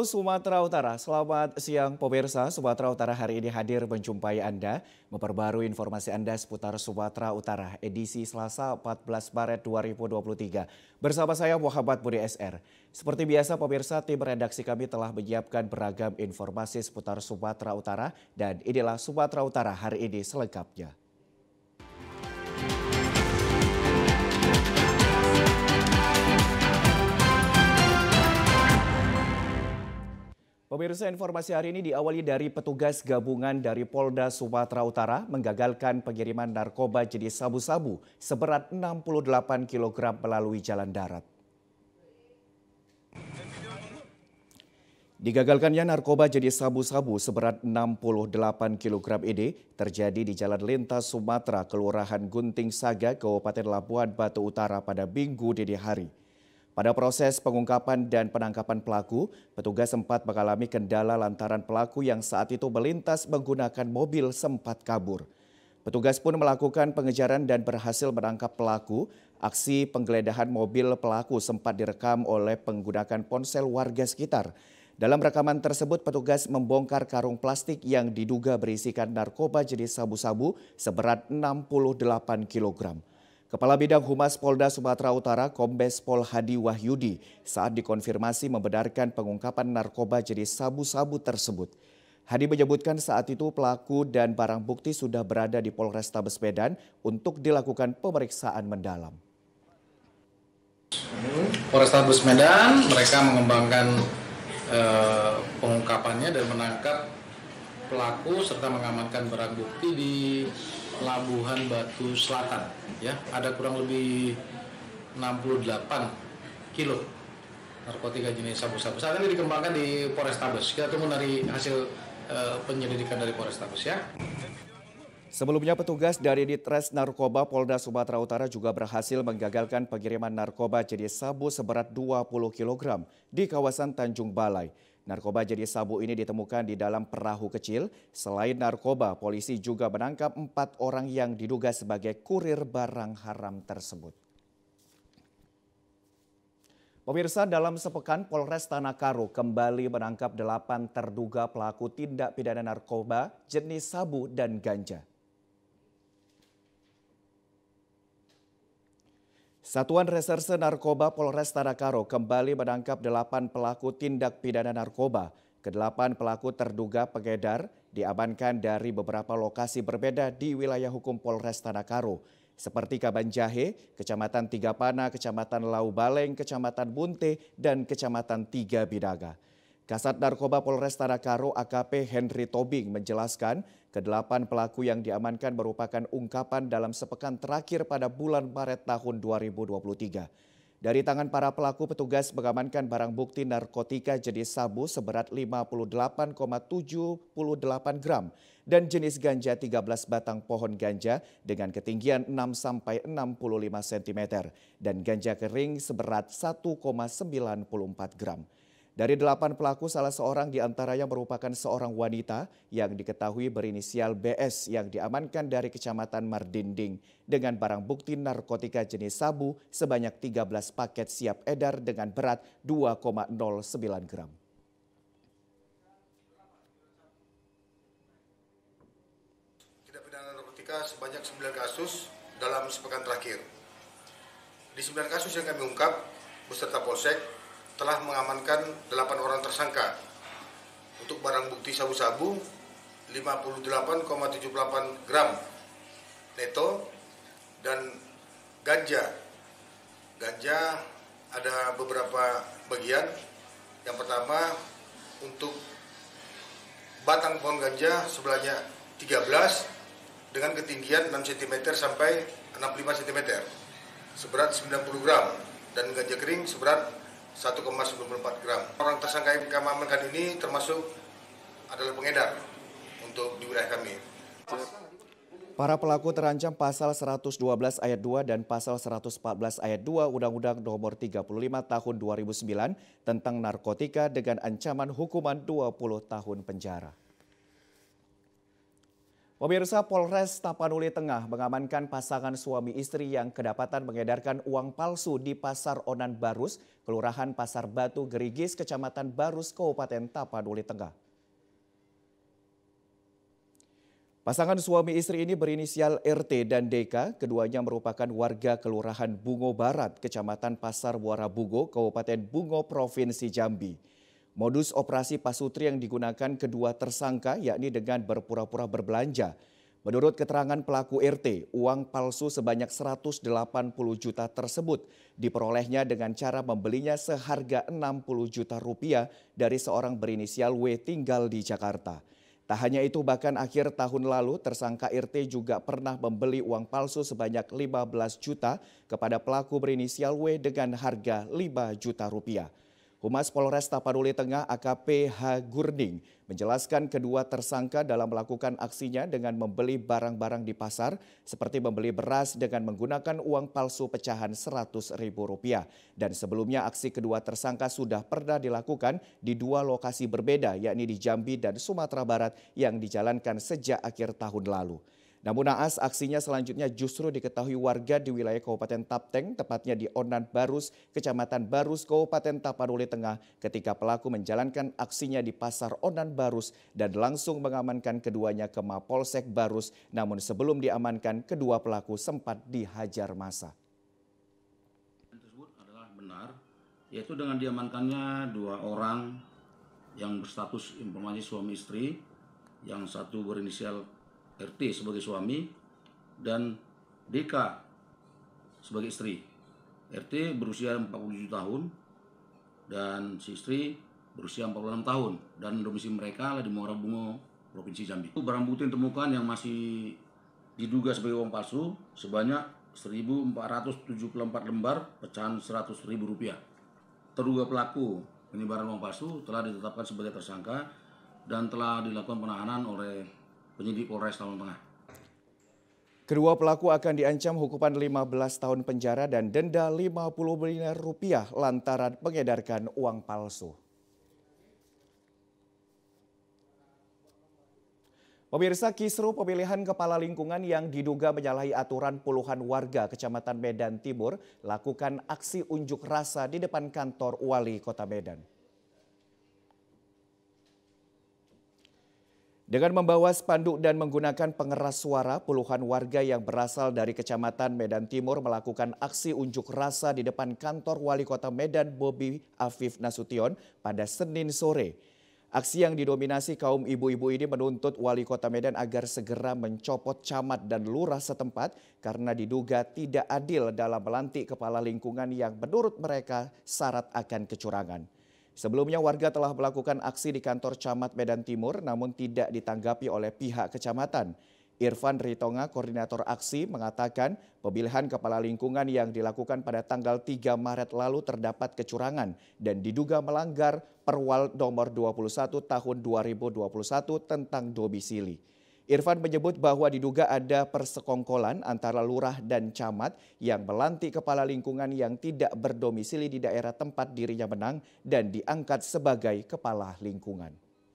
Halo Sumatera Utara, selamat siang pemirsa. Sumatera Utara hari ini hadir menjumpai Anda, memperbarui informasi Anda seputar Sumatera Utara, edisi Selasa 14 Maret 2023. Bersama saya Muhammad Budi SR. Seperti biasa pemirsa, tim redaksi kami telah menyiapkan beragam informasi seputar Sumatera Utara dan inilah Sumatera Utara hari ini selengkapnya. Pemirsa, informasi hari ini diawali dari petugas gabungan dari Polda Sumatera Utara menggagalkan pengiriman narkoba jenis sabu-sabu seberat 68 kg melalui jalan darat. Digagalkannya narkoba jenis sabu-sabu seberat 68 kg ini terjadi di Jalan Lintas Sumatera, Kelurahan Gunting Saga, Kabupaten Labuhan Batu Utara pada Minggu dini hari. Pada proses pengungkapan dan penangkapan pelaku, petugas sempat mengalami kendala lantaran pelaku yang saat itu melintas menggunakan mobil sempat kabur. Petugas pun melakukan pengejaran dan berhasil menangkap pelaku. Aksi penggeledahan mobil pelaku sempat direkam oleh menggunakan ponsel warga sekitar. Dalam rekaman tersebut, petugas membongkar karung plastik yang diduga berisikan narkoba jenis sabu-sabu seberat 68 kg. Kepala Bidang Humas Polda Sumatera Utara, Kombes Pol Hadi Wahyudi, saat dikonfirmasi membenarkan pengungkapan narkoba jenis sabu-sabu tersebut. Hadi menyebutkan saat itu pelaku dan barang bukti sudah berada di Polrestabes Medan untuk dilakukan pemeriksaan mendalam. Polrestabes Medan, mereka mengembangkan pengungkapannya dan menangkap pelaku serta mengamankan barang bukti di Labuhan Batu Selatan. Ya, ada kurang lebih 68 kilo narkotika jenis sabu-sabu. Saat ini dikembangkan di Polrestabes. Kita tunggu dari hasil penyelidikan dari Polrestabes ya. Sebelumnya petugas dari Ditres Narkoba Polda Sumatera Utara juga berhasil menggagalkan pengiriman narkoba jenis sabu seberat 20 kg di kawasan Tanjung Balai. Narkoba jenis sabu ini ditemukan di dalam perahu kecil. Selain narkoba, polisi juga menangkap 4 orang yang diduga sebagai kurir barang haram tersebut. Pemirsa, dalam sepekan Polres Tanah Karo kembali menangkap 8 terduga pelaku tindak pidana narkoba jenis sabu dan ganja. Satuan Reserse Narkoba Polres Tanah Karo kembali menangkap 8 pelaku tindak pidana narkoba. Ke-8 pelaku terduga pengedar diamankan dari beberapa lokasi berbeda di wilayah hukum Polres Tanah Karo, seperti Kabanjahe, Kecamatan Tigapana, Kecamatan Lau Baleng, Kecamatan Bunte, dan Kecamatan Tiga Bidaga. Kasat Narkoba Polres Tanah Karo AKP Henry Tobing menjelaskan ke-8 pelaku yang diamankan merupakan ungkapan dalam sepekan terakhir pada bulan Maret tahun 2023. Dari tangan para pelaku, petugas mengamankan barang bukti narkotika jenis sabu seberat 58,78 gram dan jenis ganja 13 batang pohon ganja dengan ketinggian 6-65 cm dan ganja kering seberat 1,94 gram. Dari 8 pelaku, salah seorang diantaranya merupakan seorang wanita yang diketahui berinisial BS yang diamankan dari Kecamatan Mardinding dengan barang bukti narkotika jenis sabu sebanyak 13 paket siap edar dengan berat 2,09 gram. Tindak pidana narkotika sebanyak 9 kasus dalam sepekan terakhir. Di 9 kasus yang kami ungkap, beserta Polsek telah mengamankan 8 orang tersangka untuk barang bukti sabu-sabu 58,78 gram neto dan ganja. Ganja ada beberapa bagian. Yang pertama untuk batang pohon ganja sebelahnya 13 dengan ketinggian 6 cm sampai 65 cm seberat 90 gram dan ganja kering seberat 1,94 gram. Orang tersangka yang kami amankan ini termasuk adalah pengedar untuk di wilayah kami. Para pelaku terancam pasal 112 ayat 2 dan pasal 114 ayat 2 Undang-Undang Nomor 35 Tahun 2009 tentang narkotika dengan ancaman hukuman 20 tahun penjara. Pemirsa, Polres Tapanuli Tengah mengamankan pasangan suami istri yang kedapatan mengedarkan uang palsu di Pasar Onan Barus, Kelurahan Pasar Batu, Gerigis, Kecamatan Barus, Kabupaten Tapanuli Tengah. Pasangan suami istri ini berinisial RT dan DK, keduanya merupakan warga Kelurahan Bungo Barat, Kecamatan Pasar Muara Bungo, Kabupaten Bungo, Provinsi Jambi. Modus operasi pasutri yang digunakan kedua tersangka yakni dengan berpura-pura berbelanja. Menurut keterangan pelaku RT, uang palsu sebanyak 180 juta tersebut diperolehnya dengan cara membelinya seharga 60 juta rupiah dari seorang berinisial W tinggal di Jakarta. Tak hanya itu, bahkan akhir tahun lalu tersangka RT juga pernah membeli uang palsu sebanyak 15 juta kepada pelaku berinisial W dengan harga 5 juta rupiah. Humas Polres Tapanuli Tengah AKP H. Gurding menjelaskan kedua tersangka dalam melakukan aksinya dengan membeli barang-barang di pasar seperti membeli beras dengan menggunakan uang palsu pecahan Rp100.000. Dan sebelumnya aksi kedua tersangka sudah pernah dilakukan di dua lokasi berbeda yakni di Jambi dan Sumatera Barat yang dijalankan sejak akhir tahun lalu. Namun naas aksinya selanjutnya justru diketahui warga di wilayah Kabupaten Tapteng, tepatnya di Onan Barus, Kecamatan Barus, Kabupaten Tapanuli Tengah ketika pelaku menjalankan aksinya di Pasar Onan Barus dan langsung mengamankan keduanya ke Mapolsek Barus. Namun sebelum diamankan, kedua pelaku sempat dihajar massa. Tersebut adalah benar, yaitu dengan diamankannya dua orang yang berstatus informasi suami istri, yang satu berinisial RT sebagai suami dan DK sebagai istri. RT berusia 47 tahun dan si istri berusia 46 tahun dan domisili mereka di Muara Bungo, Provinsi Jambi. Barang bukti yang ditemukan yang masih diduga sebagai uang palsu sebanyak 1.474 lembar pecahan Rp100.000. Terduga pelaku penyebaran uang palsu telah ditetapkan sebagai tersangka dan telah dilakukan penahanan oleh penyidik Polres Tapanuli Tengah. Kedua pelaku akan diancam hukuman 15 tahun penjara dan denda Rp50 miliar lantaran mengedarkan uang palsu. Pemirsa, kisru pemilihan kepala lingkungan yang diduga menyalahi aturan puluhan warga Kecamatan Medan Timur lakukan aksi unjuk rasa di depan kantor Wali Kota Medan. Dengan membawa spanduk dan menggunakan pengeras suara, puluhan warga yang berasal dari Kecamatan Medan Timur melakukan aksi unjuk rasa di depan kantor Wali Kota Medan Bobi Afif Nasution pada Senin sore. Aksi yang didominasi kaum ibu-ibu ini menuntut Wali Kota Medan agar segera mencopot camat dan lurah setempat karena diduga tidak adil dalam melantik kepala lingkungan yang menurut mereka syarat akan kecurangan. Sebelumnya warga telah melakukan aksi di kantor Camat Medan Timur namun tidak ditanggapi oleh pihak kecamatan. Irfan Ritonga, koordinator aksi, mengatakan pemilihan kepala lingkungan yang dilakukan pada tanggal 3 Maret lalu terdapat kecurangan dan diduga melanggar Perwal nomor 21 tahun 2021 tentang domisili. Irfan menyebut bahwa diduga ada persekongkolan antara lurah dan camat yang melantik kepala lingkungan yang tidak berdomisili di daerah tempat dirinya menang dan diangkat sebagai kepala lingkungan.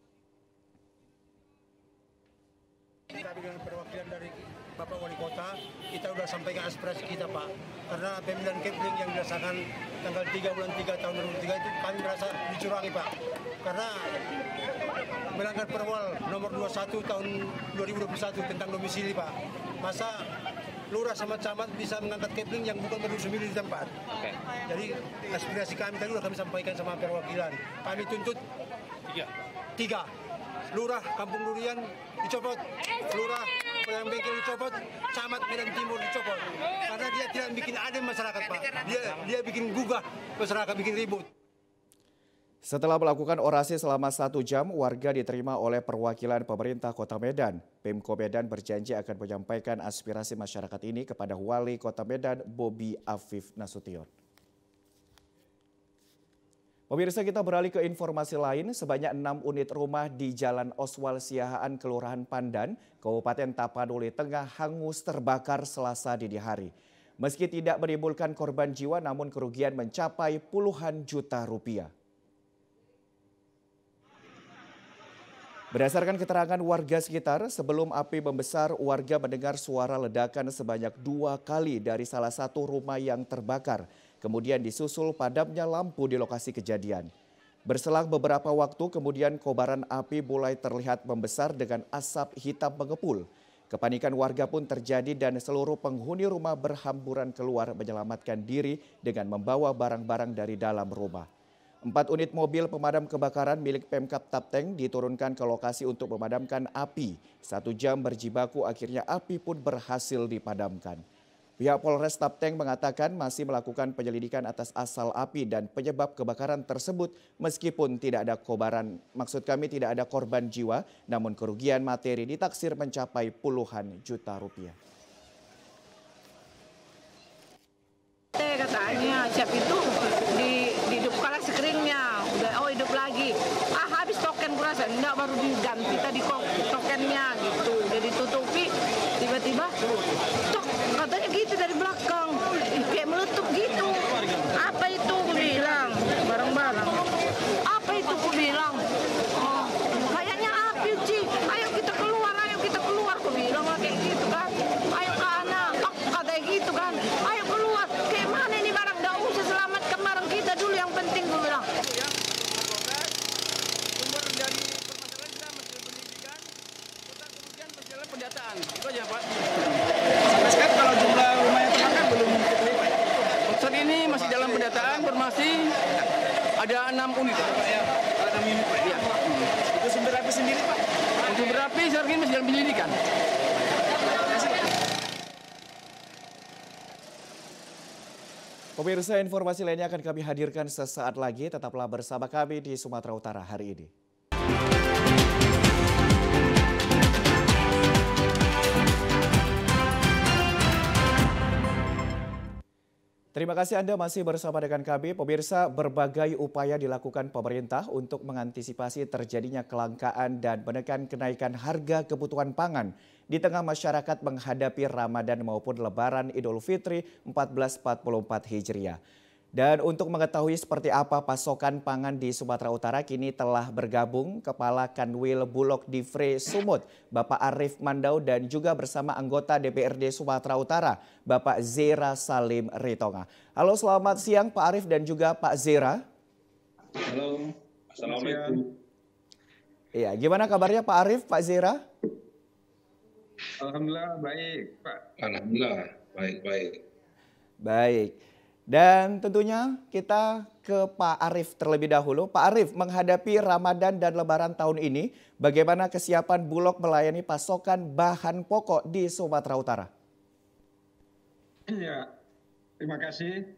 Kami dengan perwakilan dari Bapak Wali Kota, kita sudah sampaikan aspirasi kita Pak. Karena pemilihan Kepling yang dilaksanakan tanggal 3 bulan 3 tahun 2003 itu kami merasa dicurangi Pak. Karena melanggar Perwal nomor 21 tahun 2021 tentang domisili Pak. Masa lurah sama camat bisa mengangkat Kepling yang bukan berdomisili di tempat. Jadi aspirasi kami tadi sudah kami sampaikan sama perwakilan. Kami tuntut tiga. Lurah Kampung Durian dicopot, lurah yang bengkel dicopot, camat Medan Timur dicopot. Karena dia tidak bikin adem masyarakat Pak. Dia bikin gugah masyarakat, bikin ribut. Setelah melakukan orasi selama 1 jam, warga diterima oleh perwakilan pemerintah Kota Medan. Pemko Medan berjanji akan menyampaikan aspirasi masyarakat ini kepada Wali Kota Medan Bobi Afif Nasution. Pemirsa, kita beralih ke informasi lain. Sebanyak 6 unit rumah di Jalan Oswal Siahaan, Kelurahan Pandan, Kabupaten Tapanuli Tengah hangus terbakar Selasa dini hari. Meski tidak menimbulkan korban jiwa, namun kerugian mencapai puluhan juta rupiah. Berdasarkan keterangan warga sekitar, sebelum api membesar, warga mendengar suara ledakan sebanyak 2 kali dari salah satu rumah yang terbakar. Kemudian disusul padamnya lampu di lokasi kejadian. Berselang beberapa waktu, kemudian kobaran api mulai terlihat membesar dengan asap hitam mengepul. Kepanikan warga pun terjadi dan seluruh penghuni rumah berhamburan keluar menyelamatkan diri dengan membawa barang-barang dari dalam rumah. 4 unit mobil pemadam kebakaran milik Pemkab Tapteng diturunkan ke lokasi untuk memadamkan api. 1 jam berjibaku akhirnya api pun berhasil dipadamkan. Pihak Polres Tapteng mengatakan masih melakukan penyelidikan atas asal api dan penyebab kebakaran tersebut meskipun tidak ada tidak ada korban jiwa, namun kerugian materi ditaksir mencapai puluhan juta rupiah. Katanya siap itu dihidupkan screennya, udah hidup lagi. Habis token kurasa, enggak baru diganti tadi kok tokennya gitu, udah ditutupi, tiba-tiba cok katanya gitu dari belakang, kayak meletup gitu. Apa itu aku bilang, barang-barang. Apa itu aku bilang, oh, kayaknya api Ci, ayo kita keluar aku bilang lah kayak gitu kan. Ayo ke anak, katanya gitu kan, ayo keluar, kayak mana ini barang, enggak usah selamatkan barang kita dulu yang penting aku bilang. Sumber dari permasalahan kita masih pendidikan, kemudian masalah pendataan, itu aja Pak. Sampai sekarang kalau jumlah rumah yang terbakar belum terlihat. Saat ini masih dalam pendataan, informasi ada 6 unit. Ada 6 unit Pak? Iya. Itu sumber api sendiri Pak? Sumber api saat ini masih dalam penyelidikan. Pemirsa, informasi lainnya akan kami hadirkan sesaat lagi. Tetaplah bersama kami di Sumatera Utara hari ini. Terima kasih Anda masih bersama dengan kami. Pemirsa, berbagai upaya dilakukan pemerintah untuk mengantisipasi terjadinya kelangkaan dan menekan kenaikan harga kebutuhan pangan di tengah masyarakat menghadapi Ramadan maupun Lebaran Idul Fitri 1444 Hijriah. Dan untuk mengetahui seperti apa pasokan pangan di Sumatera Utara, kini telah bergabung Kepala Kanwil Bulog Divre Sumut, Bapak Arif Mandau, dan juga bersama anggota DPRD Sumatera Utara, Bapak Zera Salim Ritonga. Halo, selamat siang Pak Arif dan juga Pak Zera. Halo, Assalamualaikum. Iya, gimana kabarnya Pak Arif, Pak Zera? Alhamdulillah baik, Pak. Alhamdulillah, baik-baik. Baik. Dan tentunya kita ke Pak Arif terlebih dahulu. Pak Arif, menghadapi Ramadan dan Lebaran tahun ini, bagaimana kesiapan Bulog melayani pasokan bahan pokok di Sumatera Utara? Iya, terima kasih,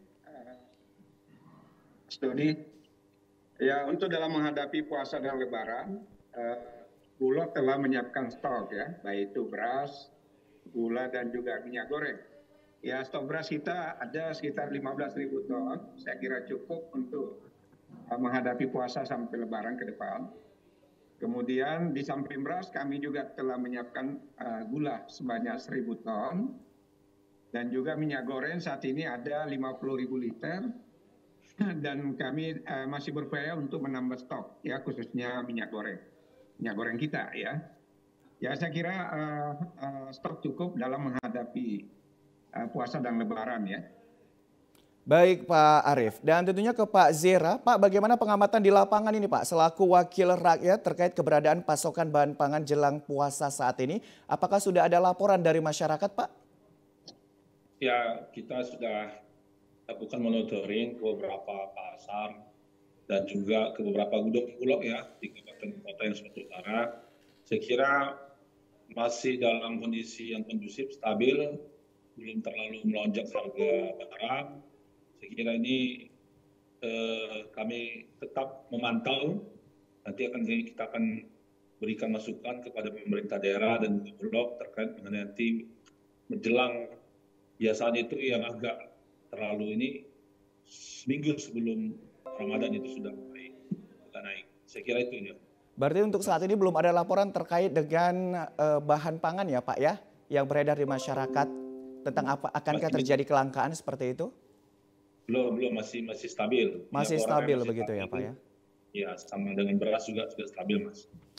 Mas Dodi. Ya, untuk dalam menghadapi puasa dan Lebaran, Bulog telah menyiapkan stok ya, baik itu beras, gula, dan juga minyak goreng. Ya, stok beras kita ada sekitar 15.000 ton. Saya kira cukup untuk menghadapi puasa sampai Lebaran ke depan. Kemudian di samping beras kami juga telah menyiapkan gula sebanyak 1.000 ton. Dan juga minyak goreng saat ini ada 50.000 liter. Dan kami masih berupaya untuk menambah stok, ya khususnya minyak goreng kita ya. Ya, saya kira stok cukup dalam menghadapi puasa dan Lebaran ya. Baik Pak Arif, dan tentunya ke Pak Zera. Pak, bagaimana pengamatan di lapangan ini Pak selaku wakil rakyat terkait keberadaan pasokan bahan pangan jelang puasa saat ini? Apakah sudah ada laporan dari masyarakat Pak? Ya, kita sudah lakukan monitoring ke beberapa pasar dan juga ke beberapa gudang Bulog ya di kabupaten kota yang Sumatera Utara. Saya kira masih dalam kondisi yang kondusif, stabil, belum terlalu melonjak harga barang. Saya kira ini kami tetap memantau. Nanti kita akan berikan masukan kepada pemerintah daerah dan Bulog terkait mengenai nanti menjelang biasanya itu yang agak terlalu ini seminggu sebelum Ramadan itu sudah mulai naik. Saya kira itu ya. Berarti untuk saat ini belum ada laporan terkait dengan bahan pangan ya Pak ya, yang beredar di masyarakat tentang akankah terjadi kelangkaan seperti itu? Belum masih stabil. Masih stabil begitu ya Pak ya? Ya, sama dengan beras juga stabil Mas.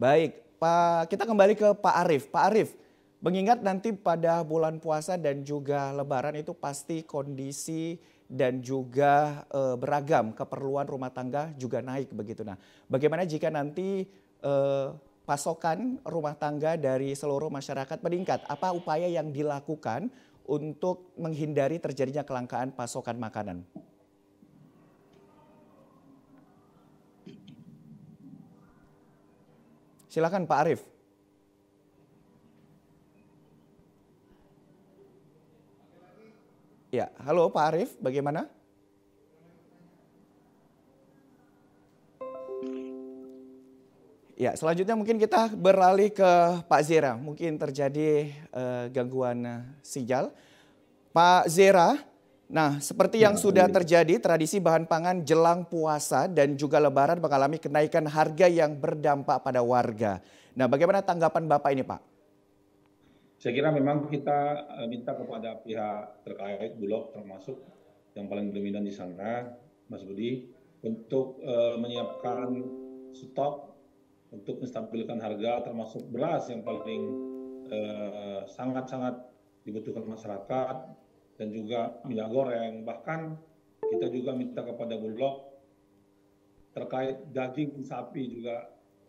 Baik, Pak, kita kembali ke Pak Arief. Pak Arief, mengingat nanti pada bulan puasa dan juga Lebaran itu pasti kondisi dan juga beragam keperluan rumah tangga juga naik begitu. Nah, bagaimana jika nanti pasokan rumah tangga dari seluruh masyarakat meningkat? Apa upaya yang dilakukan untuk menghindari terjadinya kelangkaan pasokan makanan? Silakan Pak Arief. Ya, halo Pak Arief, bagaimana? Ya, selanjutnya mungkin kita beralih ke Pak Zera. Mungkin terjadi gangguan sinyal. Pak Zera, nah seperti yang sudah terjadi, tradisi bahan pangan jelang puasa dan juga Lebaran mengalami kenaikan harga yang berdampak pada warga. Nah, bagaimana tanggapan Bapak ini, Pak? Saya kira memang kita minta kepada pihak terkait, Bulog termasuk yang paling dominan di sana, Mas Budi, untuk menyiapkan stok untuk menstabilkan harga, termasuk beras yang paling sangat-sangat dibutuhkan masyarakat, dan juga minyak goreng. Bahkan kita juga minta kepada Bulog terkait daging sapi juga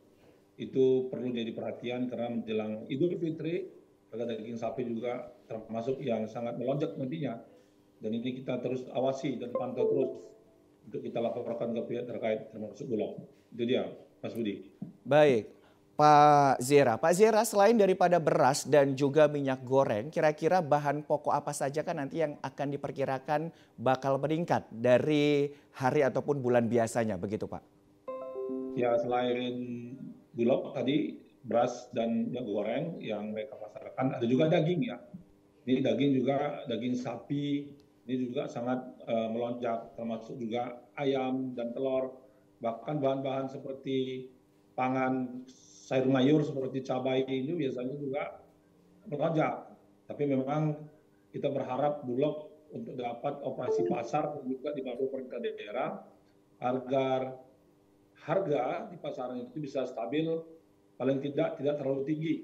itu perlu jadi perhatian karena menjelang Idul Fitri harga daging sapi juga termasuk yang sangat melonjak nantinya. Dan ini kita terus awasi dan pantau terus untuk kita laporkan ke pihak terkait termasuk Bulog. Itu dia, Mas Budi. Baik, Pak Zera. Pak Zera, selain daripada beras dan juga minyak goreng, kira-kira bahan pokok apa saja kan nanti yang akan diperkirakan bakal meningkat dari hari ataupun bulan biasanya, begitu Pak? Ya, selain Bulog tadi, beras dan minyak goreng yang mereka pasarkan, ada juga daging ya. Ini daging juga, daging sapi, ini juga sangat melonjak, termasuk juga ayam dan telur. Bahkan bahan-bahan seperti pangan sayur mayur seperti cabai ini biasanya juga melonjak. Tapi memang kita berharap Bulog untuk dapat operasi pasar dan juga dibantu pemerintah daerah agar harga di pasaran itu bisa stabil, paling tidak terlalu tinggi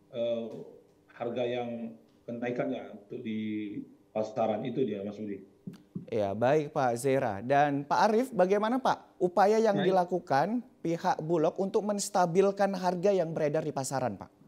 harga yang kenaikannya untuk di pasaran itu dia, Mas Budi. Ya, baik Pak Zera. Dan Pak Arief, bagaimana Pak upaya yang dilakukan pihak Bulog untuk menstabilkan harga yang beredar di pasaran, Pak?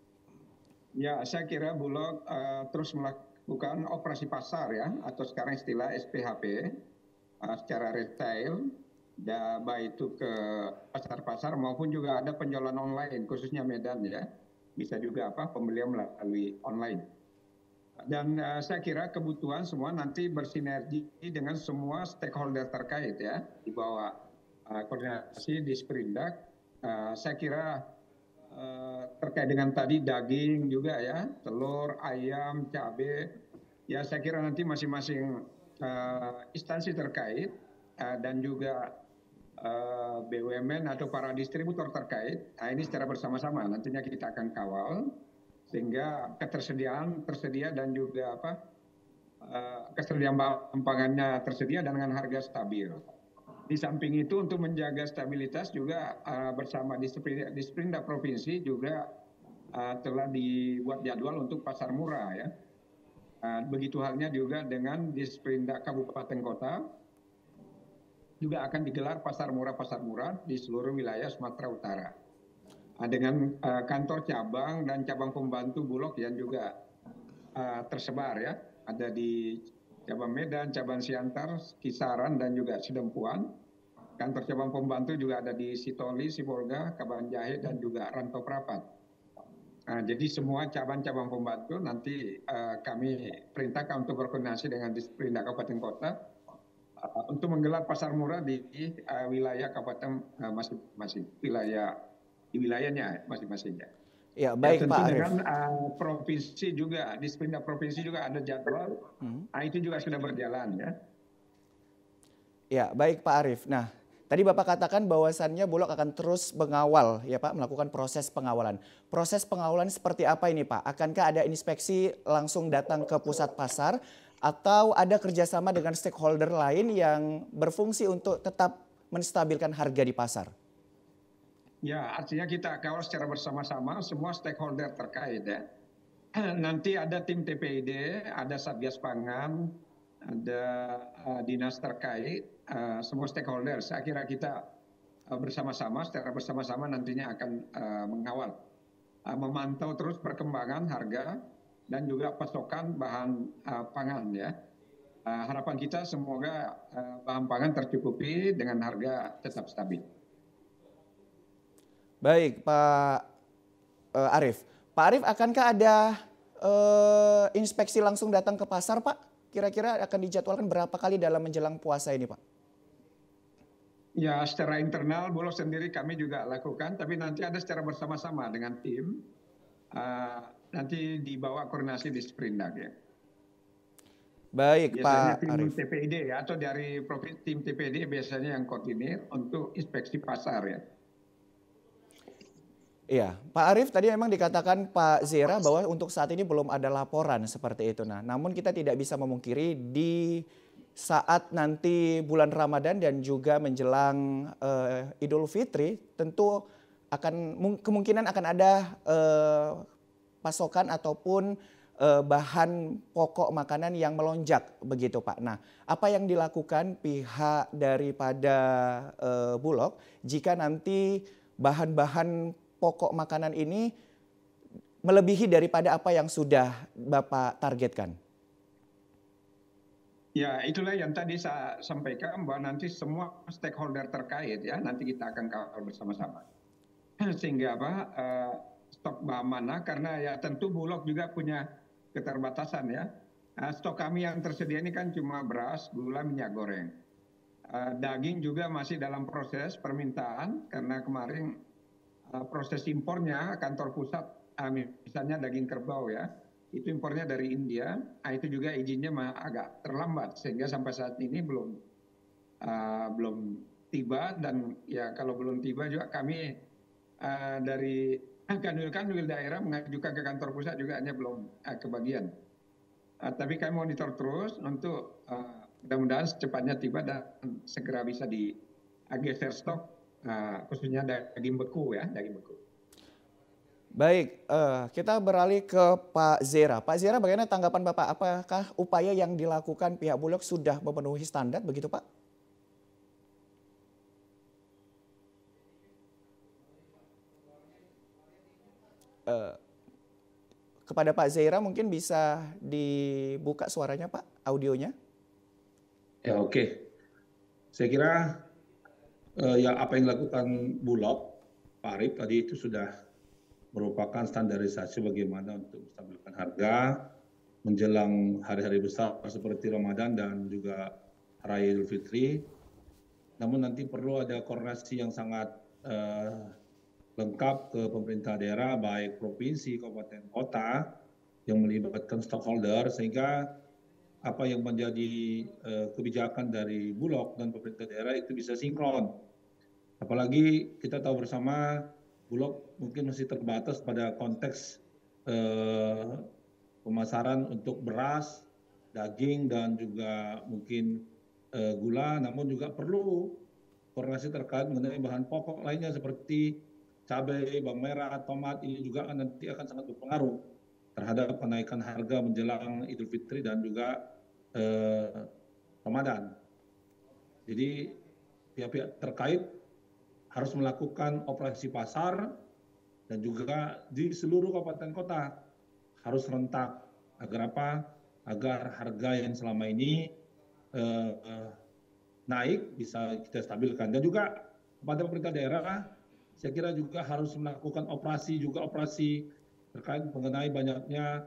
Ya, saya kira Bulog terus melakukan operasi pasar ya, atau sekarang istilah SPHP secara retail, baik itu ke pasar-pasar maupun juga ada penjualan online, khususnya Medan ya, bisa juga pembelian melalui online. Dan saya kira kebutuhan semua nanti bersinergi dengan semua stakeholder terkait ya, di bawah koordinasi di Sprindak. Saya kira terkait dengan tadi daging juga ya, telur, ayam, cabai, ya saya kira nanti masing-masing instansi terkait dan juga BUMN atau para distributor terkait, ini secara bersama-sama nantinya kita akan kawal sehingga tersedia dan juga ketersediaan bahan pangannya tersedia dengan harga stabil. Di samping itu untuk menjaga stabilitas juga bersama di Sprindak Provinsi juga telah dibuat jadwal untuk pasar murah ya. Begitu halnya juga dengan di Sprindak Kabupaten Kota juga akan digelar pasar murah di seluruh wilayah Sumatera Utara. Dengan kantor cabang dan cabang pembantu Bulog yang juga tersebar ya. Ada di cabang Medan, cabang Siantar, Kisaran dan juga Sidempuan. Kantor cabang pembantu juga ada di Sitoli, Sibolga, Kabanjahe dan juga Rantau Prapat. Jadi semua cabang-cabang pembantu nanti kami perintahkan untuk berkoordinasi dengan Disperindak Kabupaten Kota untuk menggelar pasar murah di wilayah kabupaten masing-masing, di wilayahnya masing-masing. Ya, baik ya, Pak Arief. Dengan provinsi juga, di Sprindak Provinsi juga ada jadwal, itu juga sudah berjalan ya. Ya, baik Pak Arief. Nah, tadi Bapak katakan bahwasannya Bulog akan terus mengawal ya Pak, melakukan proses pengawalan. Proses pengawalan seperti apa ini Pak? Akankah ada inspeksi langsung datang ke pusat pasar atau ada kerjasama dengan stakeholder lain yang berfungsi untuk tetap menstabilkan harga di pasar? Ya, artinya kita kawal secara bersama-sama semua stakeholder terkait ya. Nanti ada tim TPID, ada Satgas Pangan, ada dinas terkait, semua stakeholder. Saya kira kita bersama-sama, secara bersama-sama nantinya akan mengawal, memantau terus perkembangan harga dan juga pasokan bahan pangan ya. Harapan kita semoga bahan pangan tercukupi dengan harga tetap stabil. Baik, Pak Arief. Pak Arief, akankah ada inspeksi langsung datang ke pasar, Pak? Kira-kira akan dijadwalkan berapa kali dalam menjelang puasa ini, Pak? Ya, secara internal Bulog sendiri kami juga lakukan, tapi nanti ada secara bersama-sama dengan tim. Nanti dibawa koordinasi di Sprindak ya. Baik, biasanya Pak tim Arief. TPID ya, atau dari tim TPID biasanya yang koordinir untuk inspeksi pasar ya. Iya, Pak Arief tadi memang dikatakan Pak Zera bahwa untuk saat ini belum ada laporan seperti itu. Nah, namun kita tidak bisa memungkiri di saat nanti bulan Ramadan dan juga menjelang Idul Fitri tentu kemungkinan akan ada pasokan ataupun bahan pokok makanan yang melonjak begitu Pak. Nah, apa yang dilakukan pihak daripada Bulog jika nanti bahan-bahan pokok makanan ini melebihi daripada apa yang sudah Bapak targetkan? Ya, itulah yang tadi saya sampaikan bahwa nanti semua stakeholder terkait ya, nanti kita akan kawal bersama-sama. Sehingga stok bahan mana, karena ya tentu Bulog juga punya keterbatasan ya. Stok kami yang tersedia ini kan cuma beras, gula, minyak goreng. Daging juga masih dalam proses permintaan karena kemarin proses impornya kantor pusat, misalnya daging kerbau ya, itu impornya dari India, itu juga izinnya agak terlambat sehingga sampai saat ini belum tiba, dan ya kalau belum tiba juga kami dari kanwil daerah mengajukan ke kantor pusat juga hanya belum kebagian. Tapi kami monitor terus untuk mudah-mudahan secepatnya tiba dan segera bisa digeser stok. Khususnya daging beku ya, daging beku. Baik, kita beralih ke Pak Zera. Pak Zera, bagaimana tanggapan Bapak? Apakah upaya yang dilakukan pihak Bulog sudah memenuhi standar begitu Pak? Kepada Pak Zera mungkin bisa dibuka suaranya Pak, audionya. Ya oke. Saya kira ya apa yang dilakukan Bulog, Pak Arief tadi itu sudah merupakan standarisasi bagaimana untuk menstabilkan harga menjelang hari-hari besar seperti Ramadan dan juga Raya Idul Fitri. Namun nanti perlu ada koordinasi yang sangat lengkap ke pemerintah daerah, baik provinsi, kabupaten, kota, yang melibatkan stakeholder sehingga apa yang menjadi kebijakan dari Bulog dan pemerintah daerah itu bisa sinkron. Apalagi kita tahu bersama Bulog mungkin masih terbatas pada konteks pemasaran untuk beras, daging, dan juga mungkin gula, namun juga perlu koordinasi terkait mengenai bahan pokok lainnya seperti cabai, bawang merah, tomat, ini juga nanti akan sangat berpengaruh terhadap kenaikan harga menjelang Idul Fitri dan juga Ramadan. Jadi pihak-pihak terkait harus melakukan operasi pasar dan juga di seluruh kabupaten kota harus rentak agar apa? Agar harga yang selama ini naik bisa kita stabilkan. Dan juga kepada pemerintah daerah, saya kira juga harus melakukan operasi terkait mengenai banyaknya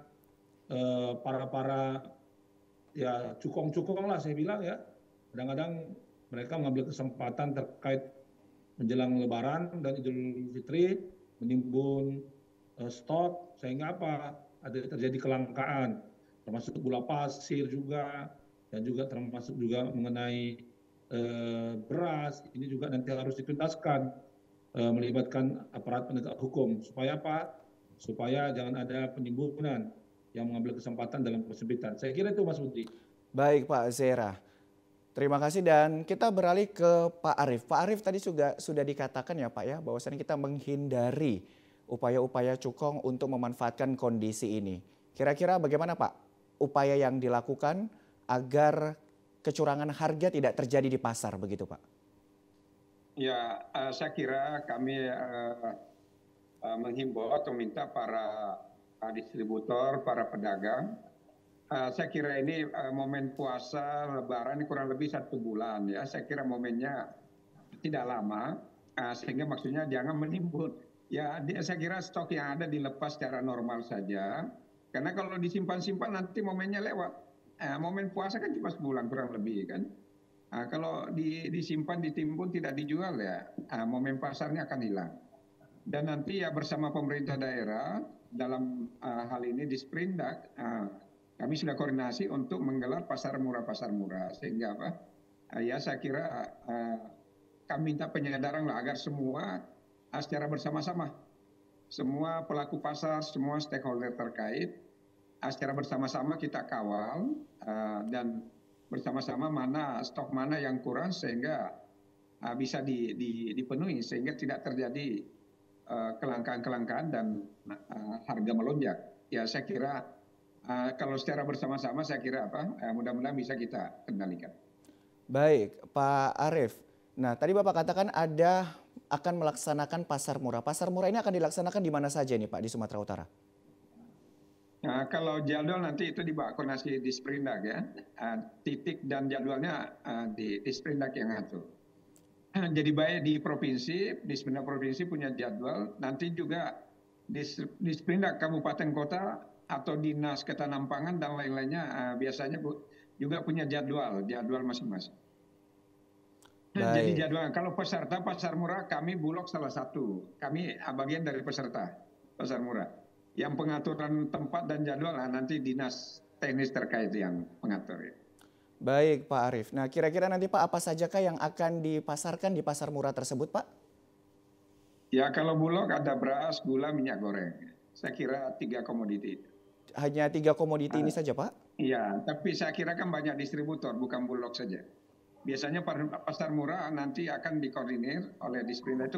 para ya cukong-cukong lah saya bilang ya. Kadang-kadang mereka mengambil kesempatan terkait menjelang Lebaran dan Idul Fitri menimbun stok sehingga apa? Ada terjadi kelangkaan, termasuk gula pasir juga, dan juga termasuk juga mengenai beras. Ini juga nanti harus dituntaskan, melibatkan aparat penegak hukum supaya apa? Supaya jangan ada penimbunan yang mengambil kesempatan dalam persempitan. Saya kira itu Mas Budi. Baik Pak Zera. Terima kasih dan kita beralih ke Pak Arief. Pak Arief tadi juga sudah dikatakan ya Pak ya bahwasannya kita menghindari upaya-upaya cukong untuk memanfaatkan kondisi ini. Kira-kira bagaimana Pak upaya yang dilakukan agar kecurangan harga tidak terjadi di pasar begitu Pak? Ya, saya kira kami menghimbau atau minta para distributor, para pedagang. Saya kira ini momen puasa Lebaran ini kurang lebih 1 bulan ya. Saya kira momennya tidak lama, sehingga maksudnya jangan menimbun. Ya, saya kira stok yang ada dilepas secara normal saja. Karena kalau disimpan-simpan nanti momennya lewat. Momen puasa kan cuma sebulan kurang lebih kan. Kalau disimpan, ditimbun, tidak dijual ya, momen pasarnya akan hilang. Dan nanti ya bersama pemerintah daerah dalam hal ini di Sprindak, kami sudah koordinasi untuk menggelar pasar murah sehingga apa? Ya saya kira kami minta penyadaran lah agar semua secara bersama-sama, semua pelaku pasar, semua stakeholder terkait, secara bersama-sama kita kawal dan bersama-sama mana stok mana yang kurang sehingga bisa dipenuhi sehingga tidak terjadi kelangkaan dan harga melonjak. Ya saya kira kalau secara bersama-sama saya kira mudah-mudahan bisa kita kendalikan. Baik, Pak Arief. Nah, tadi Bapak katakan akan melaksanakan pasar murah. Pasar murah ini akan dilaksanakan di mana saja nih Pak di Sumatera Utara? Nah, kalau jadwal nanti itu koordinasi di Sprindak ya. Titik dan jadwalnya di Sprindak yang ngatur. Jadi baik di provinsi, di Sprindak provinsi punya jadwal. Nanti juga di Sprindak kabupaten kota atau dinas ketahanan pangan dan lain-lainnya biasanya juga punya jadwal masing-masing. Jadi jadwal kalau peserta pasar murah kami Bulog salah satu, kami bagian dari peserta pasar murah. Yang pengaturan tempat dan jadwal nanti dinas teknis terkait yang mengatur ya. Baik Pak Arief. Nah kira-kira nanti Pak apa sajakah yang akan dipasarkan di pasar murah tersebut Pak? Ya kalau Bulog ada beras, gula, minyak goreng. Saya kira 3 komoditi. Hanya 3 komoditi ini saja Pak? Iya, tapi saya kira kan banyak distributor, bukan Bulog saja. Biasanya pasar murah nanti akan dikoordinir oleh Disprindak itu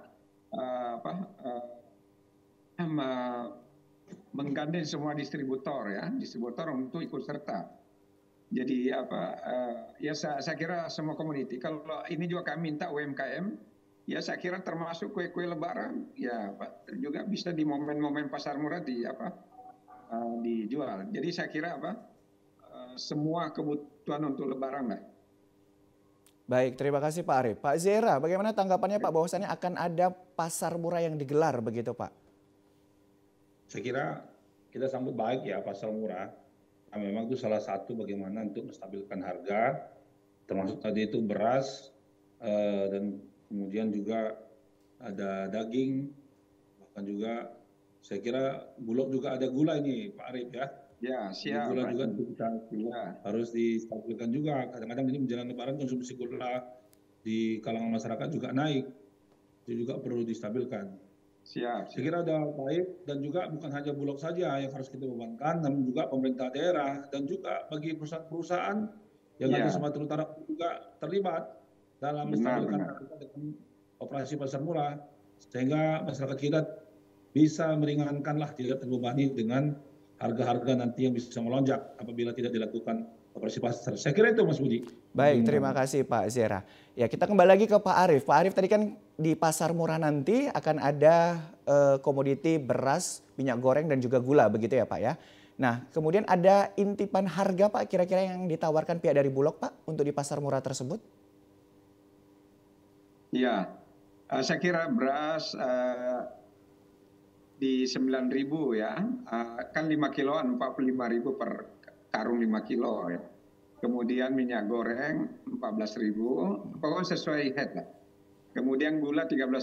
menggandeng semua distributor untuk ikut serta. Jadi ya saya kira semua komoditi. Kalau ini juga kami minta UMKM, ya saya kira termasuk kue-kue Lebaran, ya Pak, juga bisa di momen-momen pasar murah dijual. Jadi saya kira semua kebutuhan untuk Lebaran lah. Baik, terima kasih Pak Arief. Pak Zera, bagaimana tanggapannya Pak bahwasannya akan ada pasar murah yang digelar begitu Pak? Saya kira kita sambut baik ya pasar murah. Nah, memang itu salah satu bagaimana untuk menstabilkan harga, termasuk tadi itu beras dan kemudian juga ada daging, bahkan juga saya kira Bulog juga ada gula ini Pak Arief ya. Ya, siap. Gula juga harus distabilkan juga. Kadang-kadang ini menjelang Lebaran konsumsi gula di kalangan masyarakat juga naik. Itu juga perlu distabilkan. Siap. Saya kira ada baik dan juga bukan hanya Bulog saja yang harus kita bebankan, namun juga pemerintah daerah dan juga bagi perusahaan-perusahaan yang ada di Sumatera Utara juga terlibat dalam menstabilkan operasi pasar murah sehingga masyarakat kita bisa meringankanlah, tidak terbebani dengan harga-harga nanti yang bisa melonjak apabila tidak dilakukan operasi pasar. Saya kira itu Mas Budi. Baik, terima kasih Pak Zera. Ya kita kembali lagi ke Pak Arief. Pak Arief tadi kan di pasar murah nanti akan ada komoditi beras, minyak goreng dan juga gula begitu ya Pak ya. Nah kemudian ada intipan harga Pak kira-kira yang ditawarkan pihak dari Bulog Pak untuk di pasar murah tersebut? Iya, saya kira beras di 9.000 ya, kan 5 kiloan 45.000 per karung 5 kilo ya. Kemudian minyak goreng 14.000, pokoknya sesuai head lah. Kemudian gula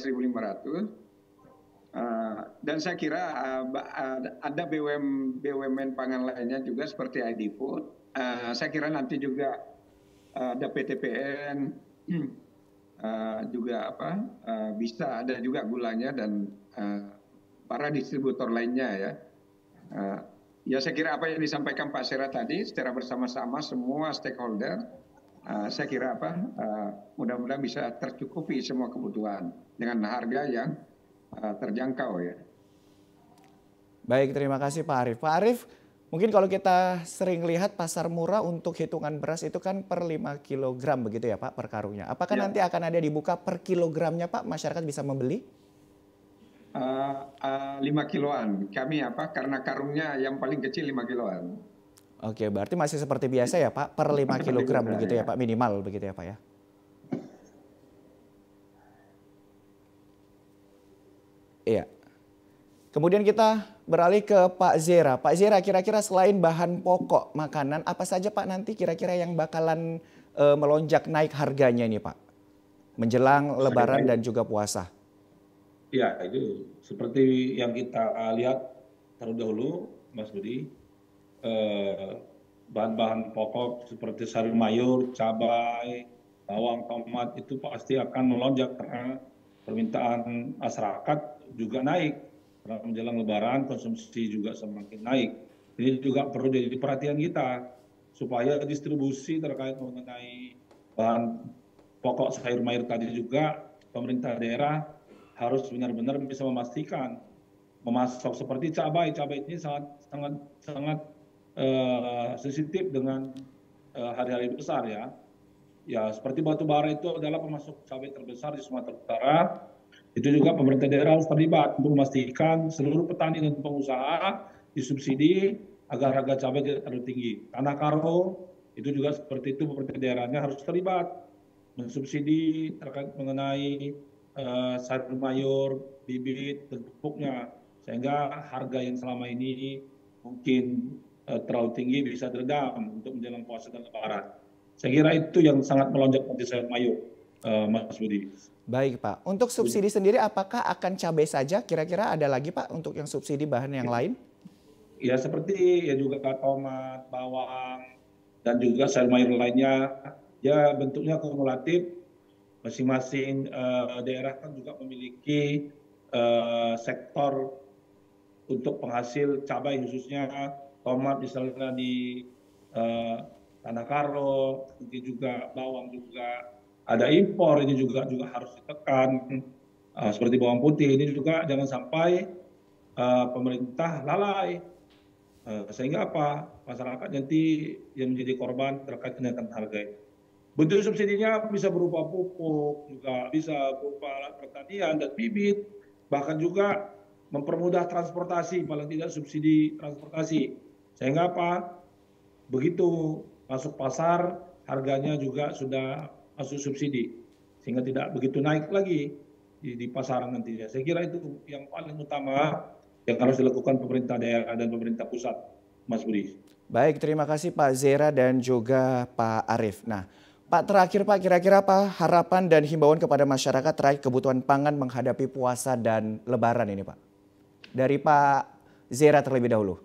13.500. Dan saya kira ada BUMN pangan lainnya juga seperti ID Food. Saya kira nanti juga ada PTPN juga bisa ada juga gulanya dan para distributor lainnya ya. Ya saya kira apa yang disampaikan Pak Sera tadi secara bersama-sama semua stakeholder saya kira mudah-mudahan bisa tercukupi semua kebutuhan dengan harga yang terjangkau ya. Baik, terima kasih Pak Arief. Pak Arief, mungkin kalau kita sering lihat pasar murah untuk hitungan beras itu kan per 5 kg begitu ya Pak per karungnya. Apakah nanti akan ada dibuka per kilogramnya Pak, masyarakat bisa membeli? 5 kiloan. Kami karena karungnya yang paling kecil 5 kiloan. Oke, berarti masih seperti biasa ya Pak, per 5 kilogram begitu ya Pak, minimal begitu ya Pak ya? Iya. Kemudian kita beralih ke Pak Zera. Pak Zera, kira-kira selain bahan pokok makanan, apa saja Pak nanti kira-kira yang bakalan melonjak naik harganya ini Pak? Menjelang Lebaran dan juga puasa. Ya, itu seperti yang kita lihat terlebih dahulu, Mas Budi. Bahan-bahan pokok seperti sayur mayur, cabai, bawang, tomat itu pasti akan melonjak karena permintaan masyarakat juga naik. Karena menjelang Lebaran konsumsi juga semakin naik. Ini juga perlu jadi perhatian kita supaya distribusi terkait mengenai bahan pokok sayur mayur tadi juga pemerintah daerah harus benar-benar bisa memastikan memasok seperti cabai ini sangat sensitif dengan hari-hari besar ya. Ya seperti batu bara itu adalah pemasok cabai terbesar di Sumatera Utara. Itu juga pemerintah daerah harus terlibat untuk memastikan seluruh petani dan pengusaha disubsidi agar harga cabai tidak terlalu tinggi. Tanah karo itu juga seperti itu, pemerintah daerahnya harus terlibat mensubsidi terkait mengenai sayur mayur, bibit, dan pupuknya sehingga harga yang selama ini mungkin terlalu tinggi bisa diredam untuk menjelang puasa dan Lebaran. Saya kira itu yang sangat melonjak nanti sayur mayur, Mas Budi. Baik Pak, untuk subsidi sendiri apakah akan cabai saja? Kira-kira ada lagi Pak untuk yang subsidi bahan yang lain? Ya seperti ya juga tomat, bawang, dan juga sayur mayur lainnya. Ya bentuknya kumulatif. Masing-masing daerah kan juga memiliki sektor untuk penghasil cabai khususnya tomat misalnya di Tanah Karo, nanti juga bawang juga ada impor, ini juga harus ditekan. Seperti bawang putih ini juga jangan sampai pemerintah lalai sehingga masyarakat nanti yang menjadi korban terkait kenaikan harga ini. Bentuk subsidinya bisa berupa pupuk, juga bisa berupa alat pertanian dan bibit, bahkan juga mempermudah transportasi, paling tidak subsidi transportasi. Sehingga begitu masuk pasar, harganya juga sudah masuk subsidi. Sehingga tidak begitu naik lagi di pasaran nantinya. Saya kira itu yang paling utama yang harus dilakukan pemerintah daerah dan pemerintah pusat, Mas Budi. Baik, terima kasih Pak Zera dan juga Pak Arief. Nah, Pak terakhir Pak, kira-kira apa harapan dan himbauan kepada masyarakat terkait kebutuhan pangan menghadapi puasa dan Lebaran ini Pak? Dari Pak Zera terlebih dahulu.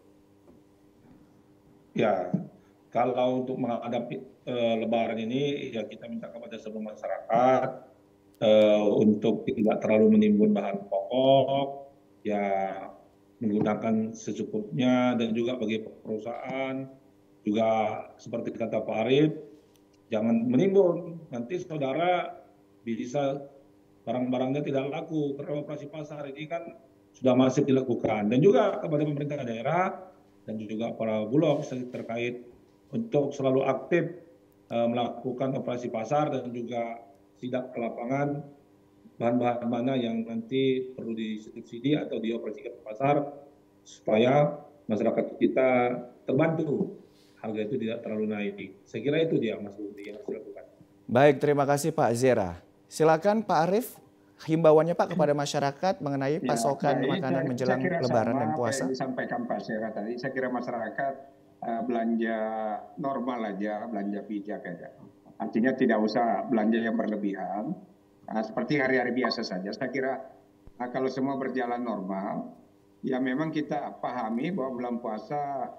Ya, kalau untuk menghadapi Lebaran ini ya kita minta kepada seluruh masyarakat untuk tidak terlalu menimbun bahan pokok, ya menggunakan secukupnya, dan juga bagi perusahaan juga seperti kata Pak Arief, jangan menimbun, nanti saudara bisa barang-barangnya tidak laku karena operasi pasar ini kan sudah masif dilakukan. Dan juga kepada pemerintah daerah dan juga para bulog terkait untuk selalu aktif melakukan operasi pasar dan juga sidak ke lapangan bahan-bahan mana yang nanti perlu disubsidi atau dioperasikan ke pasar supaya masyarakat kita terbantu. Harga itu tidak terlalu naik. Saya kira itu dia Mas Budi yang harus dilakukan. Baik, terima kasih Pak Zera. Silakan Pak Arief, himbauannya Pak kepada masyarakat mengenai pasokan makanan menjelang Lebaran dan puasa. Yang disampaikan Pak Zera tadi, saya kira masyarakat belanja normal aja, belanja bijak aja. Artinya tidak usah belanja yang berlebihan, seperti hari-hari biasa saja. Saya kira kalau semua berjalan normal, ya memang kita pahami bahwa bulan puasa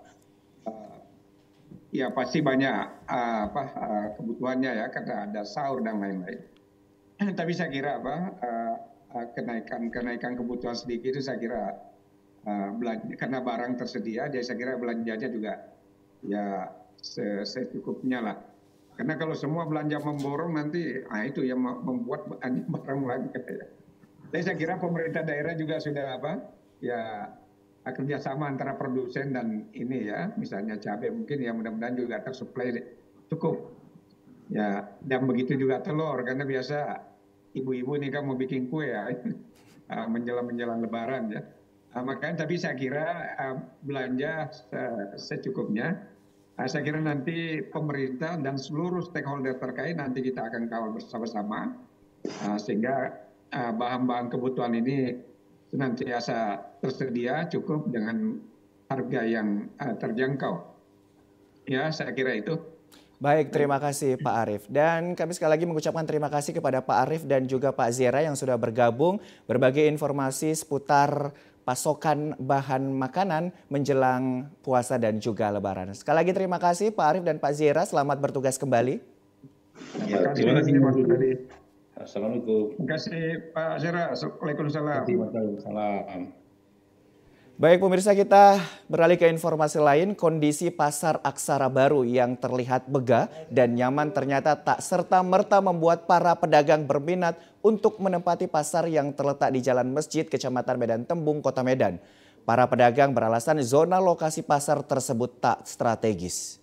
ya pasti banyak kebutuhannya ya karena ada sahur dan lain-lain. Tapi saya kira kenaikan kebutuhan sedikit itu saya kira karena barang tersedia, jadi saya kira belanjanya juga ya secukupnya lah. Karena kalau semua belanja memborong nanti, itu yang membuat barang lagi katanya. Jadi saya kira pemerintah daerah juga sudah kerjasama antara produsen dan ini ya, misalnya cabai mungkin ya mudah-mudahan juga tersuplai cukup. Ya, dan begitu juga telur, karena biasa ibu-ibu ini kan mau bikin kue ya, menjelang Lebaran ya. Makanya tapi saya kira belanja secukupnya. Saya kira nanti pemerintah dan seluruh stakeholder terkait nanti kita akan kawal bersama-sama sehingga bahan-bahan kebutuhan ini senantiasa tersedia cukup dengan harga yang terjangkau. Ya, saya kira itu. Baik, terima kasih Pak Arief. Dan kami sekali lagi mengucapkan terima kasih kepada Pak Arief dan juga Pak Zera yang sudah bergabung berbagi informasi seputar pasokan bahan makanan menjelang puasa dan juga Lebaran. Sekali lagi terima kasih Pak Arief dan Pak Zera, selamat bertugas kembali. Terima kasih Mas Budi. Assalamualaikum. Terima kasih Pak Zera. Waalaikumsalam. Waalaikumsalam. Baik pemirsa, kita beralih ke informasi lain. Kondisi pasar Aksara Baru yang terlihat megah dan nyaman ternyata tak serta-merta membuat para pedagang berminat untuk menempati pasar yang terletak di Jalan Masjid, Kecamatan Medan Tembung, Kota Medan. Para pedagang beralasan zona lokasi pasar tersebut tak strategis.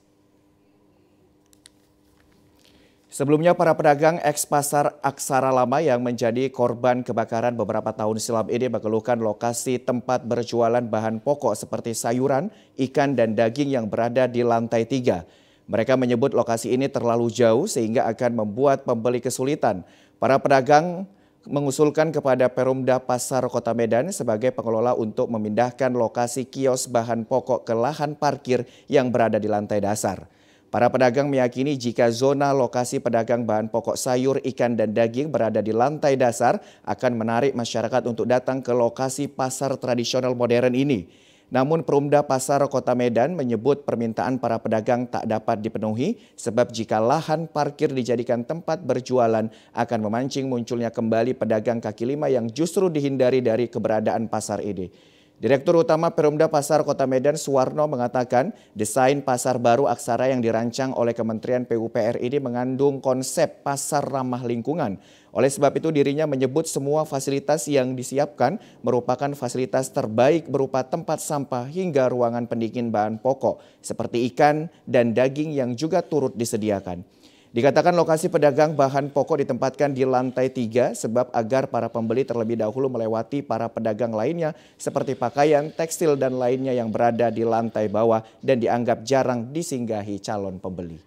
Sebelumnya para pedagang eks pasar Aksara Lama yang menjadi korban kebakaran beberapa tahun silam ini mengeluhkan lokasi tempat berjualan bahan pokok seperti sayuran, ikan dan daging yang berada di lantai 3. Mereka menyebut lokasi ini terlalu jauh sehingga akan membuat pembeli kesulitan. Para pedagang mengusulkan kepada Perumda Pasar Kota Medan sebagai pengelola untuk memindahkan lokasi kios bahan pokok ke lahan parkir yang berada di lantai dasar. Para pedagang meyakini jika zona lokasi pedagang bahan pokok sayur, ikan, dan daging berada di lantai dasar akan menarik masyarakat untuk datang ke lokasi pasar tradisional modern ini. Namun Perumda Pasar Kota Medan menyebut permintaan para pedagang tak dapat dipenuhi sebab jika lahan parkir dijadikan tempat berjualan akan memancing munculnya kembali pedagang kaki lima yang justru dihindari dari keberadaan pasar ini. Direktur Utama Perumda Pasar Kota Medan Suwarno mengatakan desain pasar baru Aksara yang dirancang oleh Kementerian PUPR ini mengandung konsep pasar ramah lingkungan. Oleh sebab itu dirinya menyebut semua fasilitas yang disiapkan merupakan fasilitas terbaik berupa tempat sampah hingga ruangan pendingin bahan pokok seperti ikan dan daging yang juga turut disediakan. Dikatakan lokasi pedagang bahan pokok ditempatkan di lantai 3 sebab agar para pembeli terlebih dahulu melewati para pedagang lainnya seperti pakaian, tekstil dan lainnya yang berada di lantai bawah dan dianggap jarang disinggahi calon pembeli.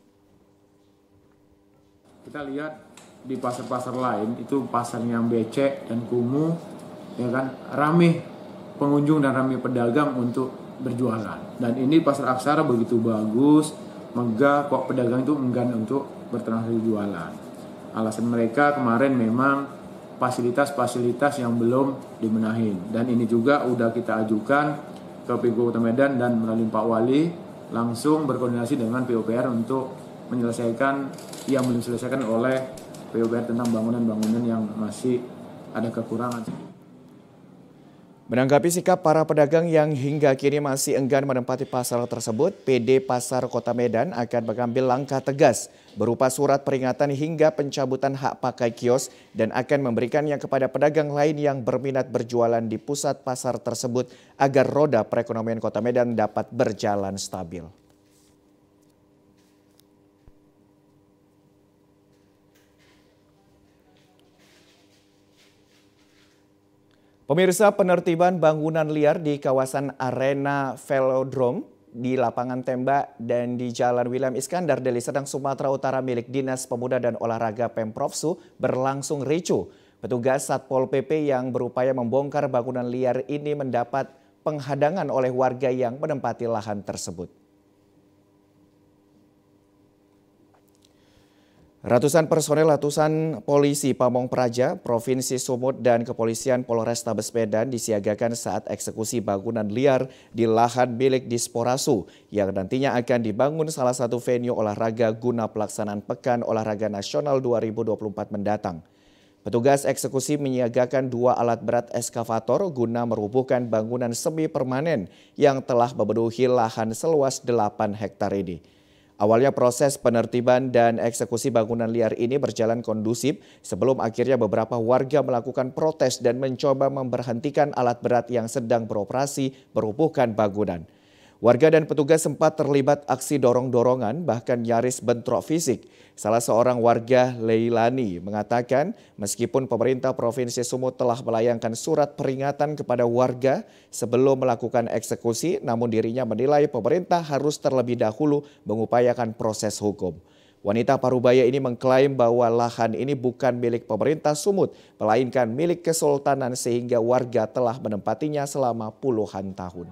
Kita lihat di pasar-pasar lain itu pasar yang becek dan kumuh, ya kan, ramai pengunjung dan ramai pedagang untuk berjualan. Dan ini pasar Aksara begitu bagus, megah, kok pedagang itu enggan untuk bertransaksi jualan. Alasan mereka kemarin memang fasilitas-fasilitas yang belum dibenahin. Dan ini juga udah kita ajukan ke PGU Kota Medan dan melalui Pak Wali langsung berkoordinasi dengan PUPR untuk menyelesaikan yang belum diselesaikan oleh PUPR tentang bangunan-bangunan yang masih ada kekurangan. Menanggapi sikap para pedagang yang hingga kini masih enggan menempati pasar tersebut, PD Pasar Kota Medan akan mengambil langkah tegas berupa surat peringatan hingga pencabutan hak pakai kios dan akan memberikannya kepada pedagang lain yang berminat berjualan di pusat pasar tersebut agar roda perekonomian Kota Medan dapat berjalan stabil. Pemirsa, penertiban bangunan liar di kawasan Arena Velodrome di lapangan tembak dan di Jalan William Iskandar, Deli Serdang, Sumatera Utara milik Dinas Pemuda dan Olahraga Pemprov Su berlangsung ricuh. Petugas Satpol PP yang berupaya membongkar bangunan liar ini mendapat penghadangan oleh warga yang menempati lahan tersebut. Ratusan personel polisi Pamong Praja, Provinsi Sumut dan Kepolisian Polrestabes Medan disiagakan saat eksekusi bangunan liar di lahan milik Disporasu yang nantinya akan dibangun salah satu venue olahraga guna pelaksanaan Pekan Olahraga Nasional 2024 mendatang. Petugas eksekusi menyiagakan 2 alat berat eskavator guna merubuhkan bangunan semi permanen yang telah memenuhi lahan seluas 8 hektar ini. Awalnya proses penertiban dan eksekusi bangunan liar ini berjalan kondusif sebelum akhirnya beberapa warga melakukan protes dan mencoba memberhentikan alat berat yang sedang beroperasi merobohkan bangunan. Warga dan petugas sempat terlibat aksi dorong-dorongan bahkan nyaris bentrok fisik. Salah seorang warga, Leilani, mengatakan meskipun pemerintah Provinsi Sumut telah melayangkan surat peringatan kepada warga sebelum melakukan eksekusi, namun dirinya menilai pemerintah harus terlebih dahulu mengupayakan proses hukum. Wanita Parubaya ini mengklaim bahwa lahan ini bukan milik pemerintah Sumut, melainkan milik Kesultanan sehingga warga telah menempatinya selama puluhan tahun.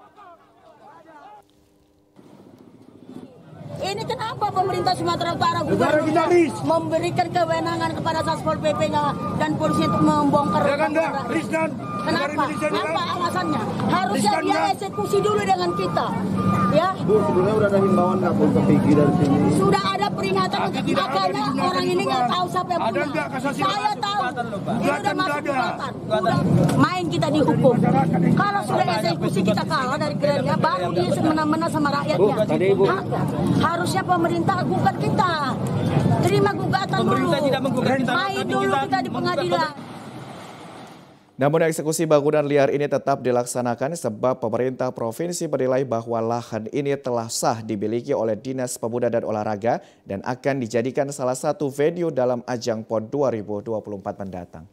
Ini kenapa pemerintah Sumatera Utara memberikan kewenangan kepada Satpol PP dan polisi untuk membongkar? Kenapa? Apa alasannya? Harusnya dia eksekusi dulu dengan kita. Ya. Bu, sebelumnya udah ada himbauan nggak untuk pergi dari sini? Sudah ada peringatan. Makanya orang ini nggak tahu siapa yang punya. Saya tahu. Ini udah masuk kekuatan. Main kita dihukum. Kalau sudah eksekusi kita kalah dari gereja, baru dia semena-mena sama rakyatnya. Harusnya pemerintah gugat kita. Terima gugatan dulu. Main dulu kita di pengadilan. Namun eksekusi bangunan liar ini tetap dilaksanakan sebab pemerintah provinsi menilai bahwa lahan ini telah sah dimiliki oleh Dinas Pemuda dan Olahraga dan akan dijadikan salah satu venue dalam ajang PON 2024 mendatang.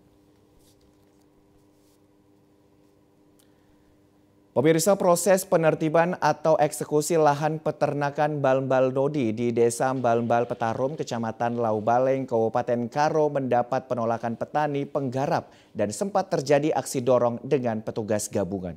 Pemirsa, proses penertiban atau eksekusi lahan peternakan Balmbal Nodi di Desa Balmbal Petarum, Kecamatan Laubaleng, Kabupaten Karo mendapat penolakan petani penggarap dan sempat terjadi aksi dorong dengan petugas gabungan.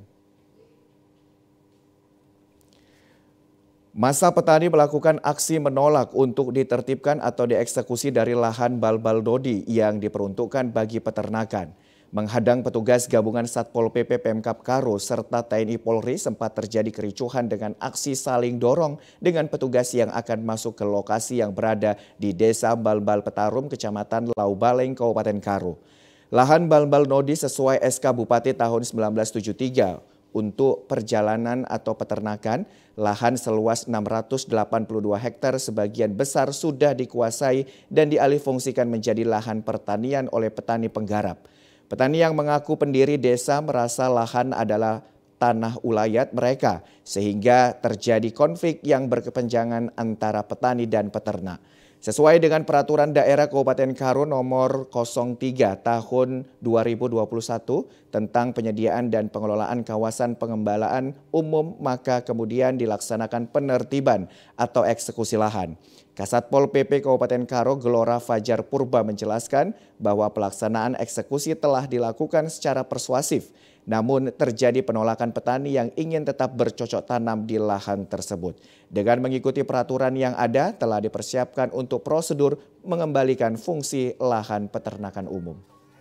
Masa petani melakukan aksi menolak untuk ditertibkan atau dieksekusi dari lahan Balmbal Nodi yang diperuntukkan bagi peternakan. Menghadang petugas gabungan Satpol PP Pemkab Karo serta TNI Polri sempat terjadi kericuhan dengan aksi saling dorong dengan petugas yang akan masuk ke lokasi yang berada di Desa Balmbal Petarum, Kecamatan Laubaleng, Kabupaten Karo. Lahan Balmbal Nodi sesuai SK Bupati tahun 1973 untuk perjalanan atau peternakan, lahan seluas 682 hektar sebagian besar sudah dikuasai dan dialihfungsikan menjadi lahan pertanian oleh petani penggarap. Petani yang mengaku pendiri desa merasa lahan adalah tanah ulayat mereka sehingga terjadi konflik yang berkepanjangan antara petani dan peternak. Sesuai dengan peraturan daerah Kabupaten Karo nomor 03 tahun 2021 tentang penyediaan dan pengelolaan kawasan pengembalaan umum, maka kemudian dilaksanakan penertiban atau eksekusi lahan. Kasatpol PP Kabupaten Karo Gelora Fajar Purba menjelaskan bahwa pelaksanaan eksekusi telah dilakukan secara persuasif, namun terjadi penolakan petani yang ingin tetap bercocok tanam di lahan tersebut. Dengan mengikuti peraturan yang ada, telah dipersiapkan untuk prosedur mengembalikan fungsi lahan peternakan umum.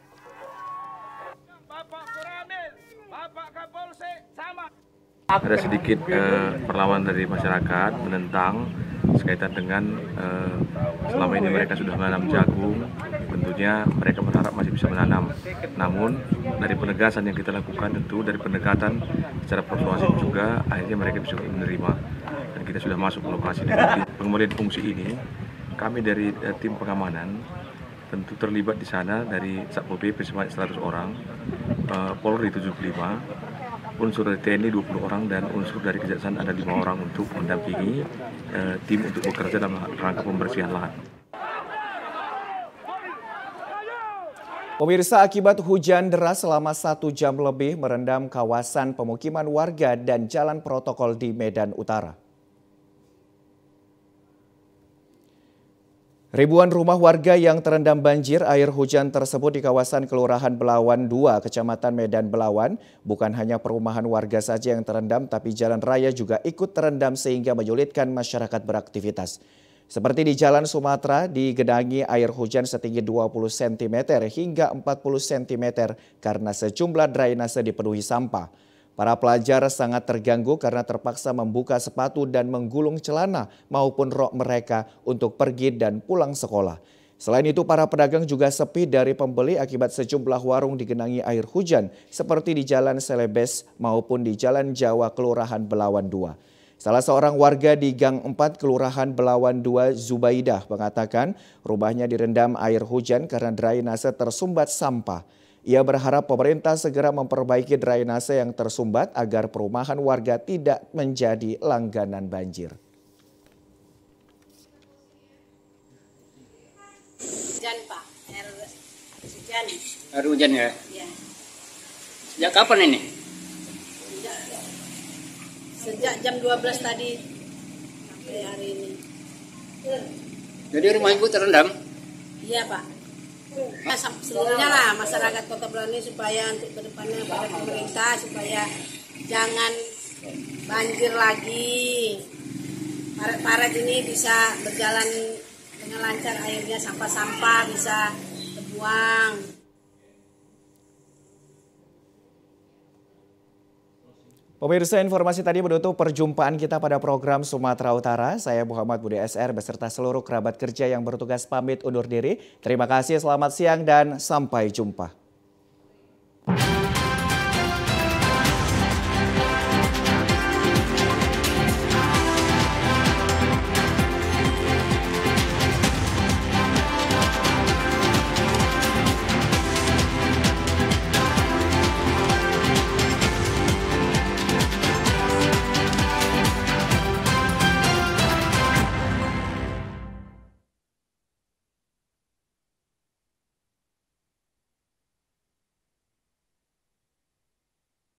Ada sedikit perlawanan dari masyarakat menentang sekaitan dengan selama ini mereka sudah menanam jagung, tentunya mereka berharap masih bisa menanam. Namun dari penegasan yang kita lakukan, tentu dari pendekatan secara persuasif juga, akhirnya mereka bisa menerima. Dan kita sudah masuk ke lokasi. Dan pengembalian fungsi ini, kami dari tim pengamanan tentu terlibat di sana dari Satpol PP sebanyak 100 orang, Polri 75, unsur dari TNI 20 orang dan unsur dari Kejaksaan ada 5 orang untuk mendampingi tim untuk bekerja dalam rangka pembersihan lahan. Pemirsa, akibat hujan deras selama 1 jam lebih merendam kawasan pemukiman warga dan jalan protokol di Medan Utara. Ribuan rumah warga yang terendam banjir air hujan tersebut di kawasan Kelurahan Belawan 2, Kecamatan Medan Belawan. Bukan hanya perumahan warga saja yang terendam, tapi jalan raya juga ikut terendam sehingga menyulitkan masyarakat beraktivitas. Seperti di Jalan Sumatera, digenangi air hujan setinggi 20 cm hingga 40 cm karena sejumlah drainase dipenuhi sampah. Para pelajar sangat terganggu karena terpaksa membuka sepatu dan menggulung celana maupun rok mereka untuk pergi dan pulang sekolah. Selain itu, para pedagang juga sepi dari pembeli akibat sejumlah warung digenangi air hujan seperti di Jalan Selebes maupun di Jalan Jawa Kelurahan Belawan 2. Salah seorang warga di Gang 4 Kelurahan Belawan 2 Zubaidah mengatakan rumahnya direndam air hujan karena drainase tersumbat sampah. Ia berharap pemerintah segera memperbaiki drainase yang tersumbat agar perumahan warga tidak menjadi langganan banjir. Hujan, Pak. Air hujan. Air hujan ya? Iya. Sejak kapan ini? Sejak jam 12 tadi sampai hari ini. Jadi rumah ibu terendam? Iya, Pak. Sebenarnya lah masyarakat Kota Belawan ini supaya untuk kedepannya pada pemerintah supaya jangan banjir lagi. Paret-paret ini bisa berjalan dengan lancar, airnya sampah-sampah bisa terbuang. Pemirsa, informasi tadi menutup perjumpaan kita pada program Sumatera Utara. Saya Muhammad Budi SR beserta seluruh kerabat kerja yang bertugas pamit undur diri. Terima kasih, selamat siang dan sampai jumpa.